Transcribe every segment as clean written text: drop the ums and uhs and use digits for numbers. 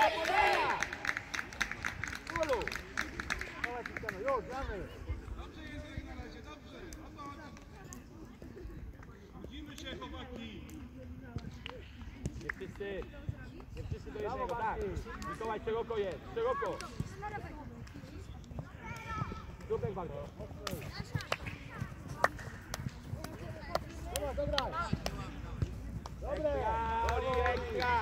Nie wszyscy do jednego, tak. Mikołaj, szeroko jest, szeroko. Dupek walczy. Dobra. Dobre. Ekstra.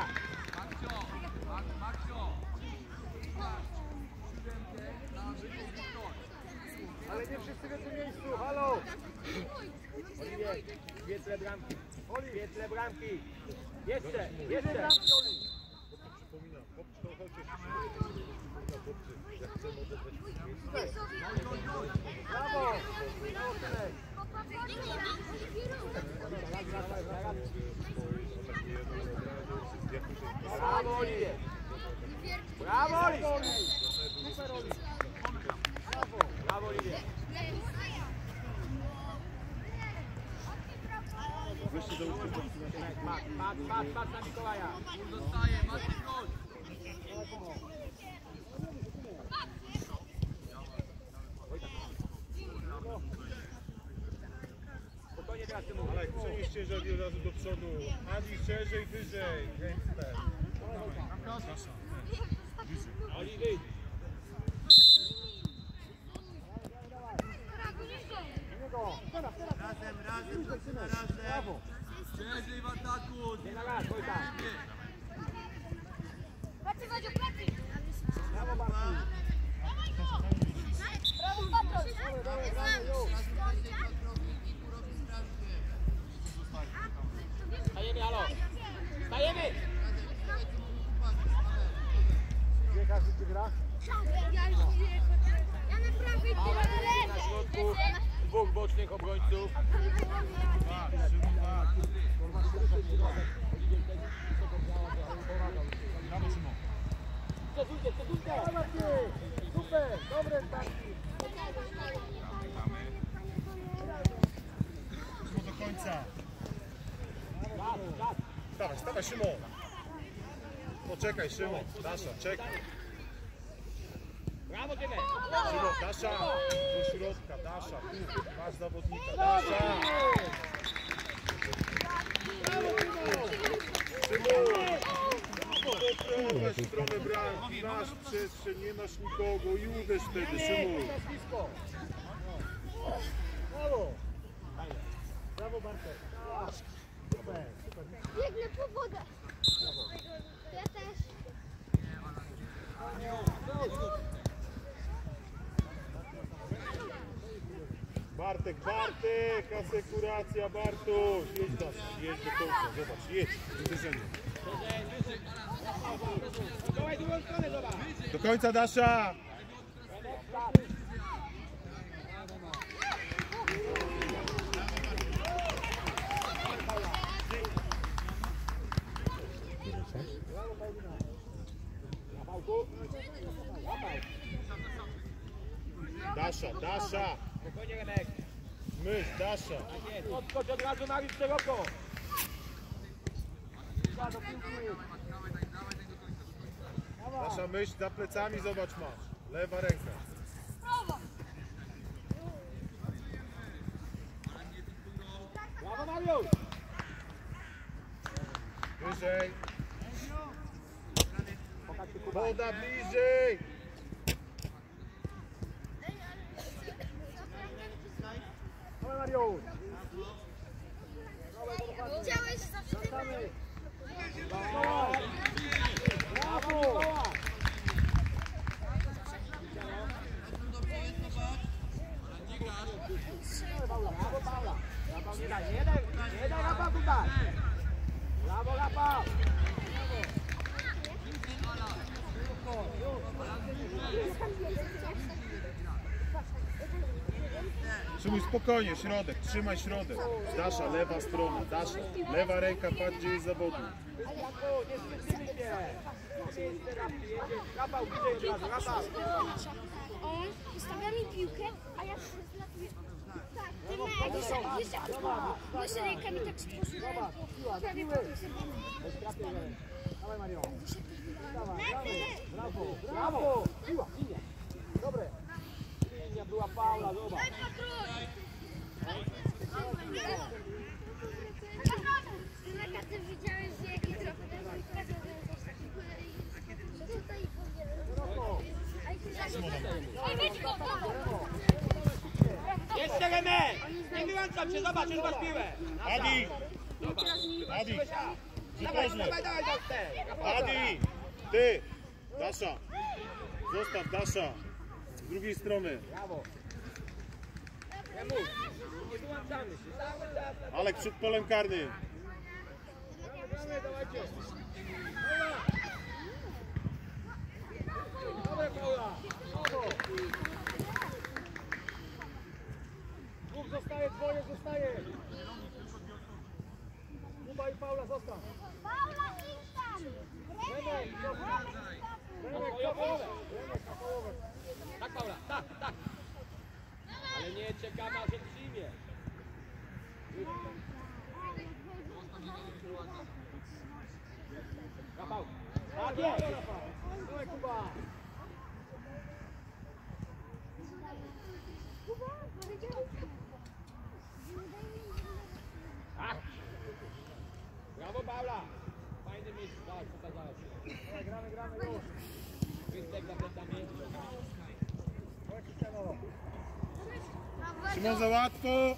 Ale nie wszyscy w jednym miejscu, halo. Oliwier, świetle bramki. Świetle bramki. Jeszcze. Przypominam, to chociaż jak chcemy odebrać miejsce. Brawo! Brawo, Oliwier! Brawo, Oliwier! Super, Oliwier! Brawo, Oliwier! Weźcie do uczty. Patrz na Mikołaja! Zostaje, Marcin, chodź! Spokojnie teraz, Tymur. Ale przenieś ciężar od razu do przodu. Ani szerzej, wyżej. Gangster. Oli, wyjdź! Razem. Szerzej w ataku! Nie na raz, chodź tam! Plecy, Wadziu, plecy! Brawo, Bartu! Brawo, Patro! Stajemy, halo! Stajemy! Gdzie każdy ci gra? Ja na prawej, ty na Na lewej! środku, dwóch bocznych obrońców. Brawo, Szymon. Przesuńcie! Super, dobre starki. Szymon do końca. Stawaj, Szymon. Poczekaj, Szymon. Dasza, czekaj. Brawo, Tymek! Szymon, Dasza. Do środka, Dasza. Tu, masz zawodnika. Dasza. Szymon. Poprowadź w stronę bramki. Masz przestrzeń, nie masz nikogo i uderz wtedy, Szymon. Brawo! Brawo, Bartek! Super! Biegnę po wodę! Ja też! Bartek, asekuracja, Bartuś. Jedź do końca, zobacz, jedź, uderzenie. Mikołaj, drugą stronę, zobacz! Do końca, Dasza! Dasza! Spokojnie, Remek! Myśl, Dasza! Odskocz od razu na list szeroko! Dasza, myśl, za plecami, zobacz, masz. Lewa ręka. Brawo, Mariusz! Wyżej. Woda bliżej. Dawaj, Mariusz! Chciałeś... Brawo! Brawo! Brawo, Paula! Rafał, nie daj Rafał tutaj! Brawo, Rafał! Szymuj, spokojnie, środek, trzymaj środek. Dasza, lewa strona, Dasza. Lewa ręka, patrz gdzie jest zawodnik. Nie spędzimy się! Rafał, bliżej od razu, Rafał! On ustawia mi piłkę, a ja zlatuję. Tak, ty ma jeszcze rękami tak stworzyłem. Prawie po tym sobie. Dawaj Mario. Dawaj, dawaj. Brawo, brawo. Piła, linia. Dobre. Linia była Paula, zobacz. Meka, ty widziałeś, jaki trochę co tutaj Jeszcze Remek! Nie wyłączam się, zobacz, już masz piłę! Adi! Adi! Dawaj, dawaj, dawaj, dawaj! Adi! Ty! Dasza! Zostaw Dasza! Z drugiej strony. Brawo. Nie mów. Nie wyłączamy się. Cały czas. Alek przed polem karnym. Gramy, dawajcie. Dobre Paula. Brawo. Dwóch zostaje, dwoje zostaje. Kuba i Paula zostań. Paula, idź tam! Remek, zostań. Remek, na połowę. Remek, na połowę. Tak, Paula, tak, tak! Ale nie czekamy, aż się przyjmie. Rafał! Tak jest. Dawaj Kuba. Tak! Brawo, Paula! Fajne miejsce, tak, pokazałeś. Dawaj, gramy już. Wystek za plecami. Chodź, Cristiano. Szymon za łatwo.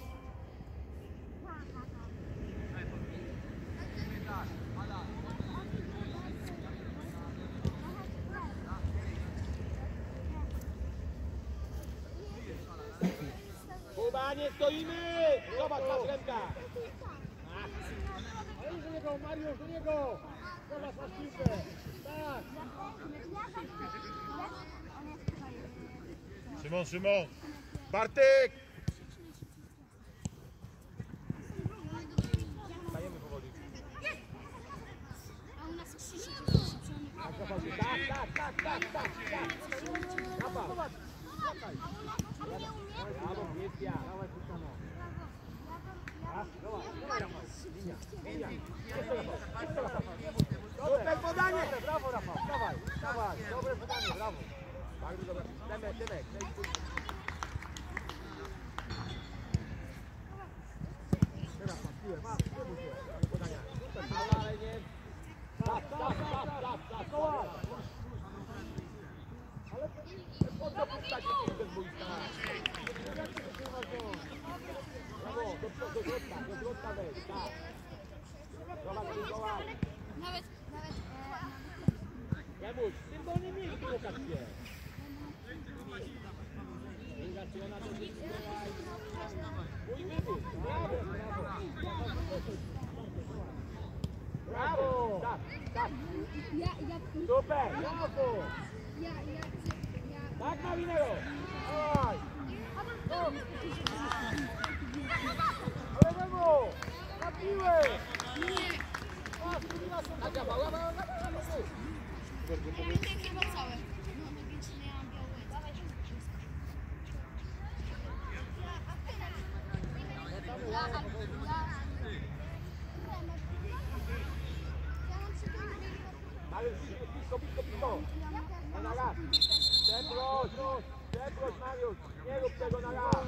Kuba, nie stoimy! Zobacz, masz ręka! Ale już do niego, Mariusz, do niego. Zobacz, masz piłkę. Tak. Szymon, Szymon. Bartek! Stajemy powoli. A u nas Krzysiek Tak, tak, tak, tak, tak, tak! Rafał! Brawo, Krystian! Dawaj, Cristiano. Dawaj, Rafał. Linia, linia. Super podanie! Dobre, brawo, Rafał. Dawaj, dawaj. Dobre podanie, brawo. Bardzo dobra. Tymek, Tymek. Teraz masz piłę, masz. Nie bój się. Podania. Ale nie... Tak, tak, tak, tak, tak. Ale Po co puszczacie piłkę z boiska? Brawo, do środka wejdź, tak. Zobacz, Mikołaj. Nawet Jamuś, w tym wolnym miejscu Łukasz się. Ingacjona to jest Mikołaj. Mój wybór. Brawo, brawo. Brawo, tak, tak. Super, brawo. Tak, Marinero. dawaj. Ale Memo, na piłę. Tak, brawo, brawo, brawo. chyba całe. No, więc nie mam białego. Mariusz, blisko. Na raz. Przeproś, Mariusz. Nie rób tego na raz.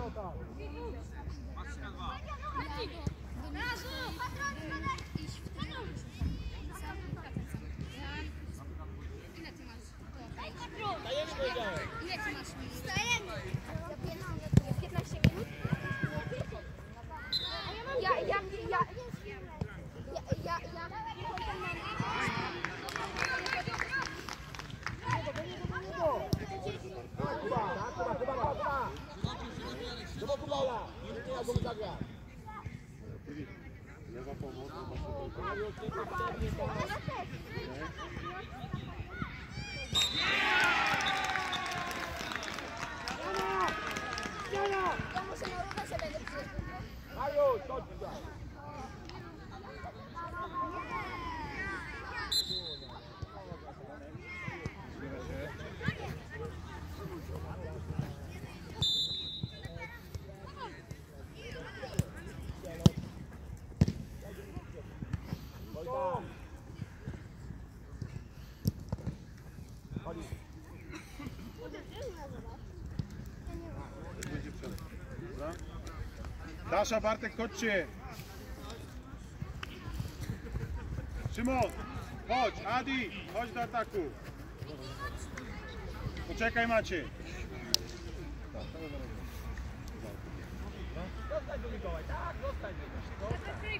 Dajemy, powiedziałem. Ile ty masz minut? Stajemy! 15 minut? Kuba. Do boku Paula. Nie ma go zagrać. Lewa pomoc. Mariusz, niepotrzebnie pomoc. Ja muszę na równo się będę przyjechać. Mariusz, chodź tutaj. Sasza, Bartek, chodźcie. Szymon, chodź. Adi, chodź do ataku. Poczekaj, Maciej. Zostań do Mikołaj, tak, zostań do niego.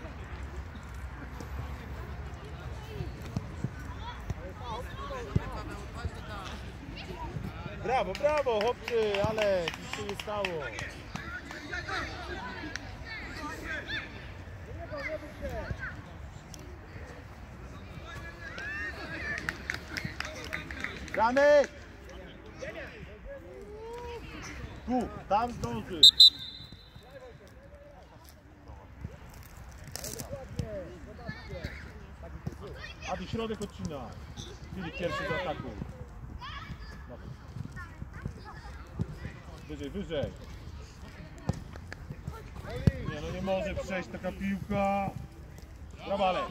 Brawo, brawo, chłopcy, ale nic się nie stało. Janek! Tu, tam zdąży. Adi, środek odcina. Filip pierwszy do ataku. Wyżej, wyżej. Nie, no nie może przejść taka piłka. Brawo, ale.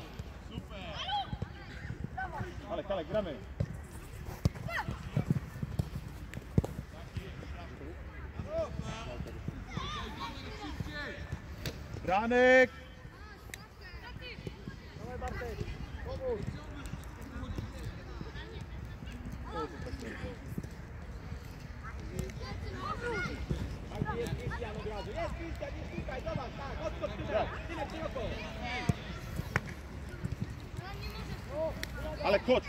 Ale, gramy. Branek! Dawaj Bartek, pomóż. Jest Krystian od razu, jest Krystian, jest tutaj, zobacz, tak, odskocz tyle, tyle szeroko. Ale chodź.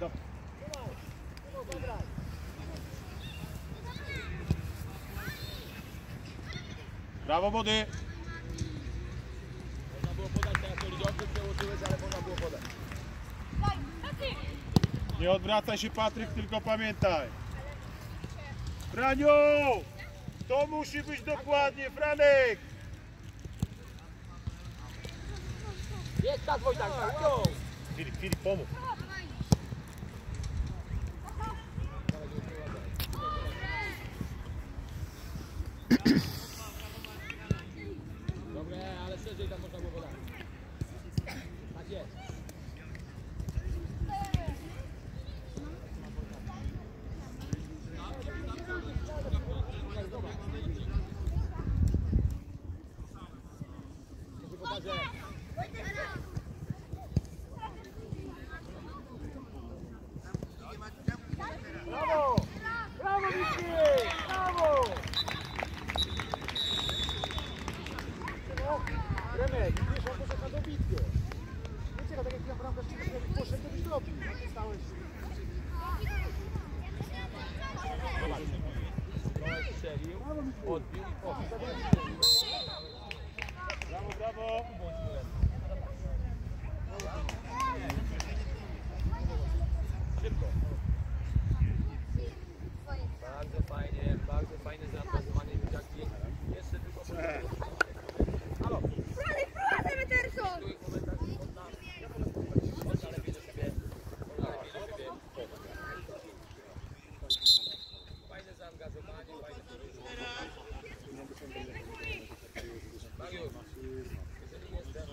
Brawo, Wody. Można było podać, teraz to lidziący przełożyłeś, ale można było podać. Nie odwracaj się, Patryk, tylko pamiętaj. Franiu! To musi być dokładnie, Franek! Jest czas, Wojtak, tak, go! Filip, pomóż. Dobre, ale szerzej tam można było podać. Tak jest. Brawo! Brawo, Miki! Brawo! Remek, wiesz, on poszedł na dobitkę. Wiecie, tak jak ja bramkę poszedł, to byś robił. A ty stałeś. Strzelił, odbił i poszedł. Brawo, brawo. Szybko. Bardzo fajne zaangażowanie dzieciaki. Jeszcze tylko halo. Proszę, Meterson! W tych momentach można lepiej do siebie. Fajne zaangażowanie, fajne Mariusz, jeżeli jestem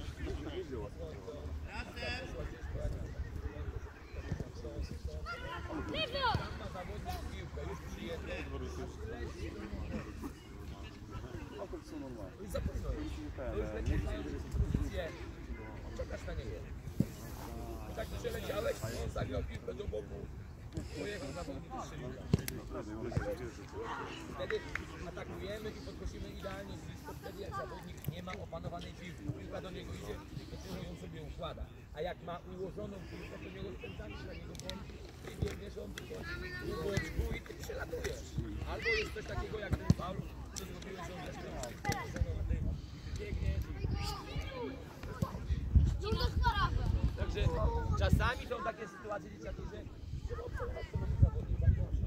tam ma zawodnik piłkę, już przyjeżdża. Już za późno jest. To już lecisz na pozycję. Czekasz na niego. I tak przeleciałeś, on zagrał piłkę do boku. Pojechał zawodnik i strzelił. Wtedy atakujemy i podchodzimy idealnie blisko, wtedy jak zawodnik nie ma opanowanej piłki. Piłka do niego idzie, to ją sobie układa. A jak ma ułożoną piłkę, to nie rozpędzamy na niego błąd i biegniesz on tylko do boczku i ty przelatujesz. Albo jest coś takiego jak ten faul, który zrobiłeś, że on też biegniesz. Także czasami są takie sytuacje dzieciaki, że trzeba obserwować tego zawodnika,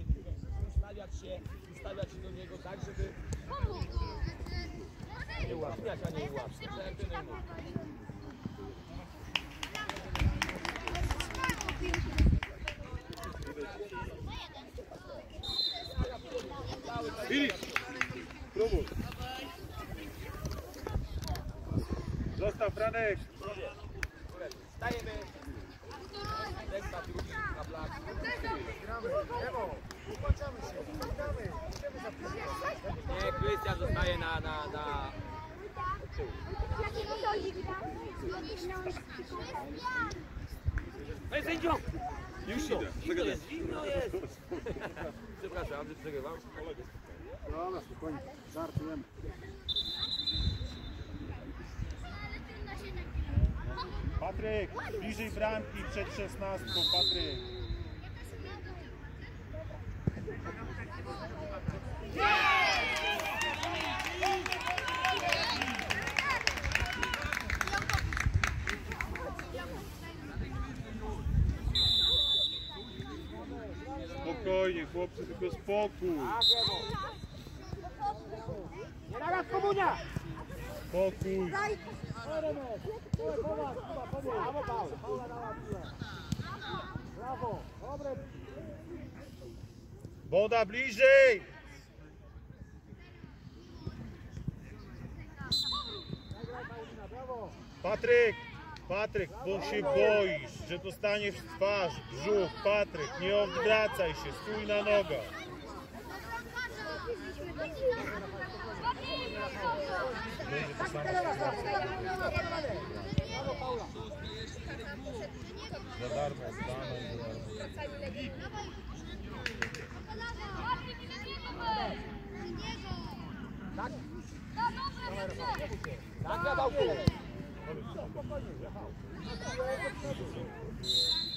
ustawiać się do niego tak, żeby nie ułatwiać, a nie ułatwiać. Filip, próbuj. Zostaw, Franek. Stajemy. Teksta drugi na plac. Gramy, Ewo, upatrzamy się, gramy. Idziemy za piłkę. Nie, Krystian zostaje na Ej, sędzio! Już idę. Zimno jest, zimno jest! Przepraszam, że przerywam. Dobra, spokojnie, żartujemy. Patryk, bliżej bramki przed 16, Patryk. Spokojnie, chłopcy, tylko spokój. Nie naraz komunia! Spokój. Brawo, Paul. Paula dała piłę. Brawo, dobre. Boda bliżej. Brawo. Patryk, bo się boisz, że dostaniesz w twarz, w brzuch. Patryk, nie odwracaj się, stój na nogach. Będzie to samo. Brawo, Paula. Za darmo, za darmo. Tak, Radałku. Spokojnie, Rafał.